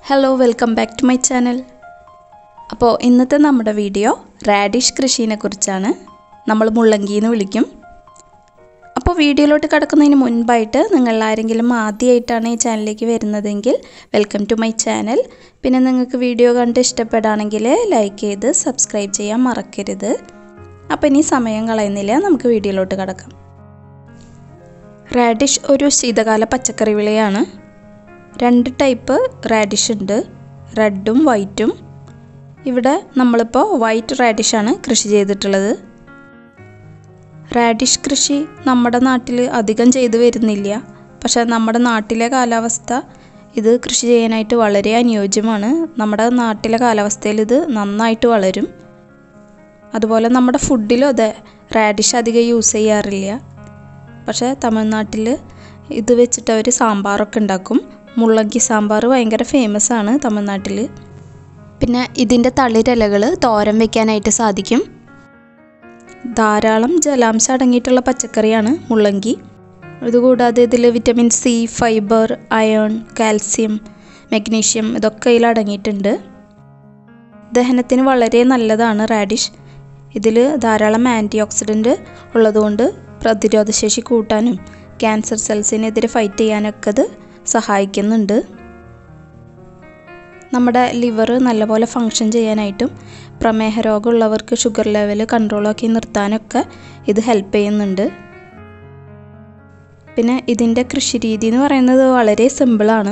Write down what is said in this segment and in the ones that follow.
Hello welcome back to my channel. അപ്പോൾ ഇന്നത്തെ നമ്മുടെ വീഡിയോ റാഡിഷ് കൃഷിയെ കുറിച്ചാണ്. നമ്മൾ മുള്ളങ്കി എന്ന് വിളിക്കും. അപ്പോൾ വീഡിയോയിലോട്ട് കടക്കുന്നതിന് മുൻപായിട്ട് നിങ്ങൾ ആരെങ്കിലും ആദ്യമായിട്ടാണ് ഈ ചാനലിലേക്ക് വരുന്നതെങ്കിൽ വെൽക്കം ടു മൈ ചാനൽ. പിന്നെ നിങ്ങൾക്ക് വീഡിയോ കണ്ട് ഇഷ്ടപ്പെടുകയാണെങ്കിൽ ലൈക്ക് ചെയ്ത് സബ്സ്ക്രൈബ് ചെയ്യാൻ മറക്കരുത്. അപ്പോൾ ഇനി സമയം കളയുന്നില്ല, നമുക്ക് വീഡിയോയിലോട്ട് കടക്കാം. റാഡിഷ് ഒരു ശീതകാല പച്ചക്കറി വിളയാണ്. രണ്ട് ടൈപ്പ് റാഡിഷ് ഉണ്ട്, റെഡും വൈറ്റും. ഇവിടെ നമ്മളിപ്പോൾ വൈറ്റ് റാഡിഷാണ് കൃഷി ചെയ്തിട്ടുള്ളത്. റാഡിഷ് കൃഷി നമ്മുടെ നാട്ടിൽ അധികം ചെയ്തു വരുന്നില്ല. പക്ഷേ നമ്മുടെ നാട്ടിലെ കാലാവസ്ഥ ഇത് കൃഷി ചെയ്യാനായിട്ട് വളരെ അനുയോജ്യമാണ്. നമ്മുടെ നാട്ടിലെ കാലാവസ്ഥയിൽ ഇത് നന്നായിട്ട് വളരും. അതുപോലെ നമ്മുടെ ഫുഡിലും അതെ, റാഡിഷ് അധികം യൂസ് ചെയ്യാറില്ല. പക്ഷേ തമിഴ്നാട്ടിൽ ഇത് വെച്ചിട്ട് അവർ സാമ്പാറൊക്കെ ഉണ്ടാക്കും. മുള്ളങ്കി സാമ്പാർ ഭയങ്കര ഫേമസ് ആണ് തമിഴ്നാട്ടിൽ. പിന്നെ ഇതിൻ്റെ തളിരിലകൾ തോരൻ വയ്ക്കാനായിട്ട് സാധിക്കും. ധാരാളം ജലാംശം അടങ്ങിയിട്ടുള്ള പച്ചക്കറിയാണ് മുള്ളങ്കി. ഇതുകൂടാതെ ഇതിൽ vitamin C, fibre, iron, calcium, magnesium ഇതൊക്കെ ഇതിൽ അടങ്ങിയിട്ടുണ്ട്. ദഹനത്തിന് വളരെ നല്ലതാണ് റാഡിഷ്. ഇതിൽ ധാരാളം ആൻറ്റി ഓക്സിഡൻറ്റ് ഉള്ളതുകൊണ്ട് പ്രതിരോധശേഷി കൂട്ടാനും ക്യാൻസർ സെൽസിനെതിരെ ഫൈറ്റ് ചെയ്യാനൊക്കെ ഇത് സഹായിക്കുന്നുണ്ട്. നമ്മുടെ ലിവർ നല്ലപോലെ ഫങ്ഷൻ ചെയ്യാനായിട്ടും പ്രമേഹ രോഗമുള്ളവർക്ക് ഷുഗർ ലെവൽ കൺട്രോളാക്കി നിർത്താനൊക്കെ ഇത് ഹെൽപ്പ് ചെയ്യുന്നുണ്ട്. പിന്നെ ഇതിൻ്റെ കൃഷി രീതി എന്ന് പറയുന്നത് വളരെ സിമ്പിളാണ്.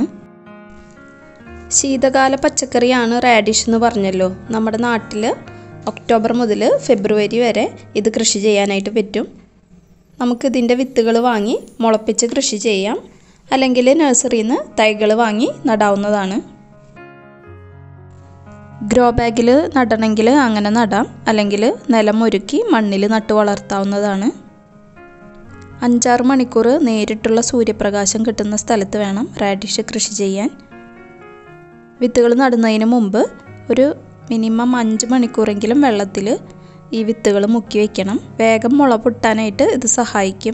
ശീതകാല പച്ചക്കറിയാണ് റാഡിഷ് എന്ന് പറഞ്ഞല്ലോ. നമ്മുടെ നാട്ടിൽ ഒക്ടോബർ മുതൽ ഫെബ്രുവരി വരെ ഇത് കൃഷി ചെയ്യാനായിട്ട് പറ്റും. നമുക്കിതിൻ്റെ വിത്തുകൾ വാങ്ങി മുളപ്പിച്ച് കൃഷി ചെയ്യാം, അല്ലെങ്കിൽ നഴ്സറിയിൽ നിന്ന് തൈകൾ വാങ്ങി നടാവുന്നതാണ്. ഗ്രോ ബാഗിൽ നടണമെങ്കിൽ അങ്ങനെ നടാം, അല്ലെങ്കിൽ നിലം ഒരുക്കി മണ്ണിൽ നട്ടു വളർത്താവുന്നതാണ്. 5-6 മണിക്കൂർ നേരിട്ടുള്ള സൂര്യപ്രകാശം കിട്ടുന്ന സ്ഥലത്ത് വേണം റാഡിഷ് കൃഷി ചെയ്യാൻ. വിത്തുകൾ നടുന്നതിന് മുമ്പ് ഒരു മിനിമം 5 മണിക്കൂറെങ്കിലും വെള്ളത്തിൽ ഈ വിത്തുകൾ മുക്കി വയ്ക്കണം. വേഗം മുള പൊട്ടാനായിട്ട് ഇത് സഹായിക്കും.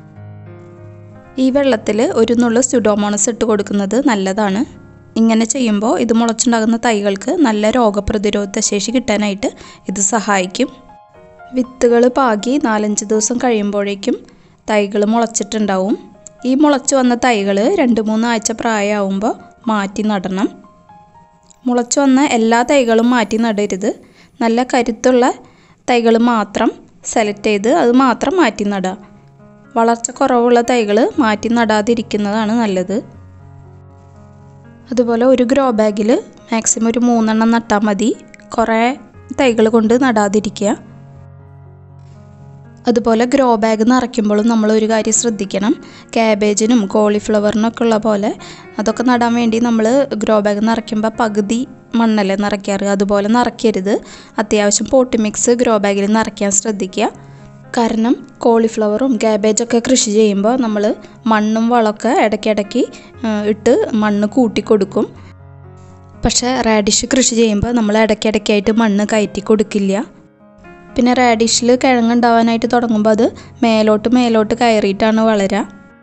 ഈ വെള്ളത്തിൽ ഒരു നുള്ളു സ്യൂഡോമോണസ് ഇട്ട് കൊടുക്കുന്നത് നല്ലതാണ്. ഇങ്ങനെ ചെയ്യുമ്പോൾ ഇത് മുളച്ചുണ്ടാകുന്ന തൈകൾക്ക് നല്ല രോഗപ്രതിരോധ ശേഷി കിട്ടാനായിട്ട് ഇത് സഹായിക്കും. വിത്തുകൾ പാകി 4-5 ദിവസം കഴിയുമ്പോഴേക്കും തൈകൾ മുളച്ചിട്ടുണ്ടാവും. ഈ മുളച്ചു വന്ന തൈകൾ 2-3 ആഴ്ച പ്രായമാകുമ്പോൾ മാറ്റി നടണം. മുളച്ചു വന്ന എല്ലാ തൈകളും മാറ്റി നടരുത്. നല്ല കരുത്തുള്ള തൈകൾ മാത്രം സെലക്ട് ചെയ്ത് അത് മാത്രം മാറ്റി നടുക. വളർച്ച കുറവുള്ള തൈകൾ മാറ്റി നടാതിരിക്കുന്നതാണ് നല്ലത്. അതുപോലെ ഒരു ഗ്രോ ബാഗിൽ മാക്സിമം ഒരു 3 എണ്ണം നട്ടാൽ മതി, കുറേ തൈകൾ കൊണ്ട് നടാതിരിക്കുക. അതുപോലെ ഗ്രോ ബാഗ് നിറയ്ക്കുമ്പോഴും നമ്മൾ ഒരു കാര്യം ശ്രദ്ധിക്കണം. ക്യാബേജിനും കോളിഫ്ലവറിനൊക്കെ ഉള്ള പോലെ അതൊക്കെ നടാൻ വേണ്ടി നമ്മൾ ഗ്രോ ബാഗ് നിറയ്ക്കുമ്പോൾ പകുതി മണ്ണല്ലേ നിറയ്ക്കാറ്, അതുപോലെ നിറയ്ക്കരുത്. അത്യാവശ്യം പോട്ടി മിക്സ് ഗ്രോ ബാഗിൽ നിറയ്ക്കാൻ ശ്രദ്ധിക്കുക. കാരണം കോളിഫ്ലവറും ക്യാബേജൊക്കെ കൃഷി ചെയ്യുമ്പോൾ നമ്മൾ മണ്ണും വളമൊക്കെ ഇടയ്ക്കിടയ്ക്ക് ഇട്ട് മണ്ണ് കൂട്ടി കൊടുക്കും. പക്ഷേ റാഡിഷ് കൃഷി ചെയ്യുമ്പോൾ നമ്മൾ ഇടയ്ക്കിടയ്ക്കായിട്ട് മണ്ണ് കയറ്റി കൊടുക്കില്ല. പിന്നെ റാഡിഷിൽ കിഴങ്ങുണ്ടാവാനായിട്ട് തുടങ്ങുമ്പോൾ അത് മേലോട്ട് കയറിയിട്ടാണ് വളരുക.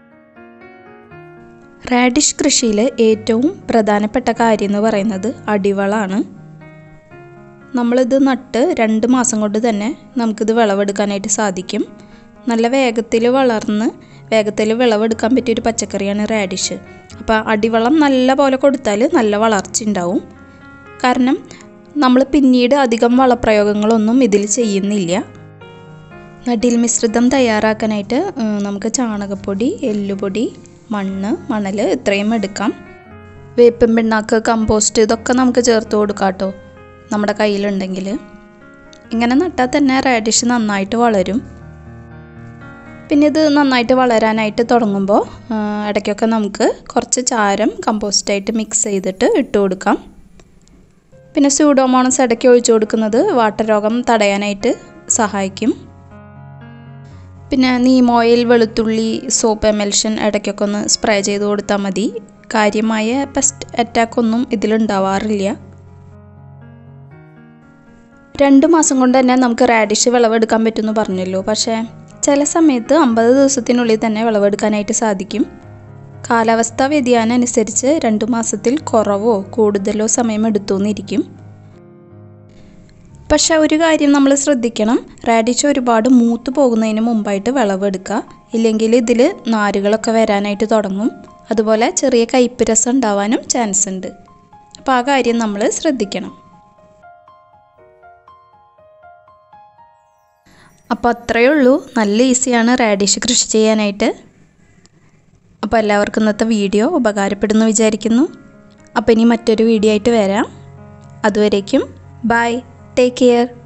റാഡിഷ് കൃഷിയിൽ ഏറ്റവും പ്രധാനപ്പെട്ട കാര്യം എന്ന് പറയുന്നത് അടിവളമാണ്. നമ്മളിത് നട്ട് 2 മാസം കൊണ്ട് തന്നെ നമുക്കിത് വിളവെടുക്കാനായിട്ട് സാധിക്കും. നല്ല വേഗത്തിൽ വളർന്ന് വേഗത്തിൽ വിളവെടുക്കാൻ പറ്റിയൊരു പച്ചക്കറിയാണ് റാഡിഷ്. അപ്പോൾ അടിവളം നല്ല പോലെ കൊടുത്താൽ നല്ല വളർച്ച ഉണ്ടാവും. കാരണം നമ്മൾ പിന്നീട് അധികം വളപ്രയോഗങ്ങളൊന്നും ഇതിൽ ചെയ്യുന്നില്ല. നടിൽ മിശ്രിതം തയ്യാറാക്കാനായിട്ട് നമുക്ക് ചാണകപ്പൊടി, എല്ലുപൊടി, മണ്ണ്, മണൽ ഇത്രയും എടുക്കാം. വേപ്പിൻ പിണ്ണാക്ക്, കമ്പോസ്റ്റ് ഇതൊക്കെ നമുക്ക് ചേർത്ത് കൊടുക്കാം കേട്ടോ, നമ്മുടെ കയ്യിലുണ്ടെങ്കിൽ. ഇങ്ങനെ നട്ടാൽ തന്നെ റാഡിഷ് നന്നായിട്ട് വളരും. പിന്നെ ഇത് നന്നായിട്ട് വളരാനായിട്ട് തുടങ്ങുമ്പോൾ ഇടയ്ക്കൊക്കെ നമുക്ക് കുറച്ച് ചാരം കമ്പോസ്റ്റായിട്ട് മിക്സ് ചെയ്തിട്ട് ഇട്ട് കൊടുക്കാം. പിന്നെ സ്യൂഡോമോണസ് ഇടയ്ക്ക് ഒഴിച്ചു കൊടുക്കുന്നത് വാട്ടരോഗം തടയാനായിട്ട് സഹായിക്കും. പിന്നെ നീം ഓയിൽ, വെളുത്തുള്ളി, സോപ്പ് എമൽഷൻ ഇടയ്ക്കൊക്കെ ഒന്ന് സ്പ്രേ ചെയ്ത് കൊടുത്താൽ മതി. കാര്യമായ പെസ്റ്റ് അറ്റാക്കൊന്നും ഇതിലുണ്ടാവാറില്ല. 2 മാസം കൊണ്ട് തന്നെ നമുക്ക് റാഡിഷ് വിളവെടുക്കാൻ പറ്റുമെന്ന് പറഞ്ഞല്ലോ. പക്ഷേ ചില സമയത്ത് 50 ദിവസത്തിനുള്ളിൽ തന്നെ വിളവെടുക്കാനായിട്ട് സാധിക്കും. കാലാവസ്ഥാ വ്യതിയാനം അനുസരിച്ച് 2 മാസത്തിൽ കുറവോ കൂടുതലോ സമയം എടുത്തുന്നിരിക്കും. പക്ഷെ ഒരു കാര്യം നമ്മൾ ശ്രദ്ധിക്കണം, റാഡിഷ് ഒരുപാട് മൂത്ത് പോകുന്നതിന് മുമ്പായിട്ട് വിളവെടുക്കുക. ഇല്ലെങ്കിൽ ഇതിൽ നാരുകളൊക്കെ വരാനായിട്ട് തുടങ്ങും. അതുപോലെ ചെറിയ കയ്പ്പ് രസം ഉണ്ടാവാനും ചാൻസ് ഉണ്ട്. അപ്പോൾ ആ കാര്യം നമ്മൾ ശ്രദ്ധിക്കണം. അപ്പോൾ അത്രയേ ഉള്ളൂ. നല്ല ഈസിയാണ് റാഡിഷ് കൃഷി ചെയ്യാനായിട്ട്. അപ്പോൾ എല്ലാവർക്കും ഇന്നത്തെ വീഡിയോ ഉപകാരപ്പെടുന്നു വിചാരിക്കുന്നു. അപ്പോൾ ഇനി മറ്റൊരു വീഡിയോ ആയിട്ട് വരാം. അതുവരേക്കും ബൈ, ടേക്ക് കെയർ.